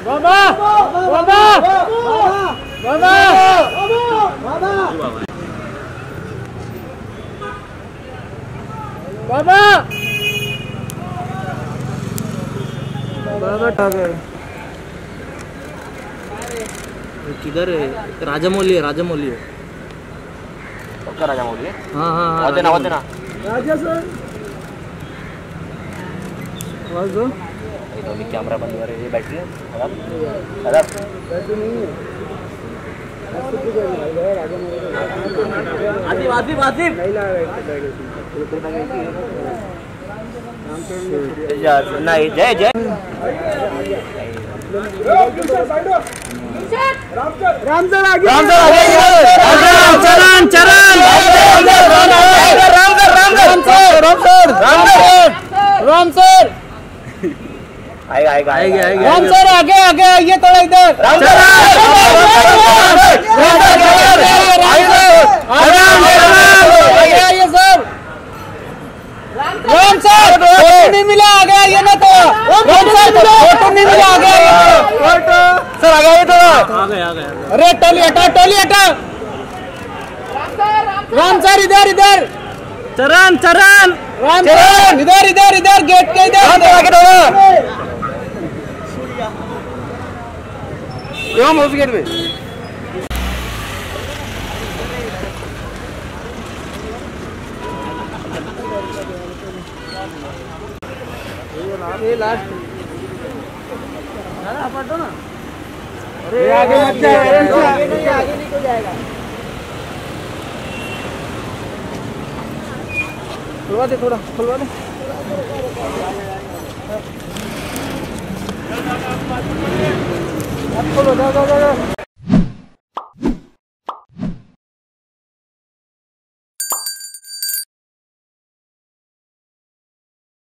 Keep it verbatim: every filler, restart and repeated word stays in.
बाबा बाबा बाबा बाबा बाबा ठा गए। किधर है? राजामौली है, राजामौली है। पक्का राजामौली है? हाँ हाँ हाँ आते ना आते ना राजा सर आवाज दो। तो अभी कैमरा बंद हो रहा है। ये बैटरी है खराब खराब बैटरी नहीं है। आसिफ आसिफ आसिफ नहीं ला रहा है यार नहीं जय जय राम सर आगे राम सर आगे Charan Charan Ram sir Ram sir Ram sir Ram sir Ram sir Ram sir आएगा आएगा आएगा राम सर आगे आगे आइए थोड़ा इधर। राम सर आइए सर। राम सर फोटो नहीं मिला, आगे आइए ना तो। राम सर फोटो नहीं मिला, आगे आइए सर आ गया थोड़ा आ गए आ गए। अरे टोली हटा टोली हटा। राम सर इधर इधर। चरण चरण राम चरण इधर इधर इधर गेट के इधर आगे थोड़ा क्यों उस गेट में। ये लास्ट हटो ना। अरे आगे मत जाए, आगे नहीं आगे नहीं को जाएगा। खुलवा दे थोड़ा खुलवा दे। खोलो जाओ जाओ जाओ।